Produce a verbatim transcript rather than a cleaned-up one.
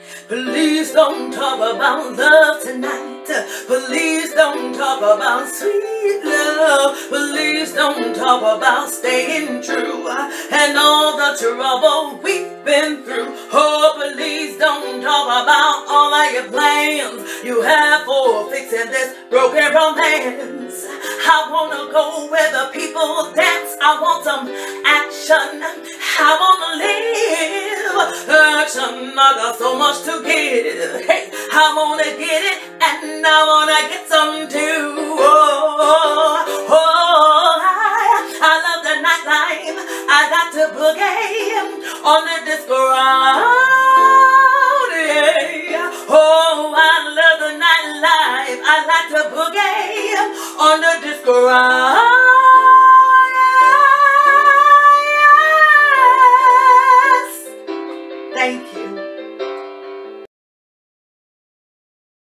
Please don't talk about love tonight. Please don't talk about sweet love. Please don't talk about staying true and all the trouble we've been through. Oh, please don't talk about all of your plans you have for fixing this broken romance. I wanna go where the people dance. I want some action. I wanna live action. I got so much to give. Hey, I wanna get it and I wanna get some too. Oh, oh, I, I love the nightlife. I got to boogie on the disco round. Yeah. Oh, I love the nightlife. I like to boogie on the disco round. Yes. Thank you.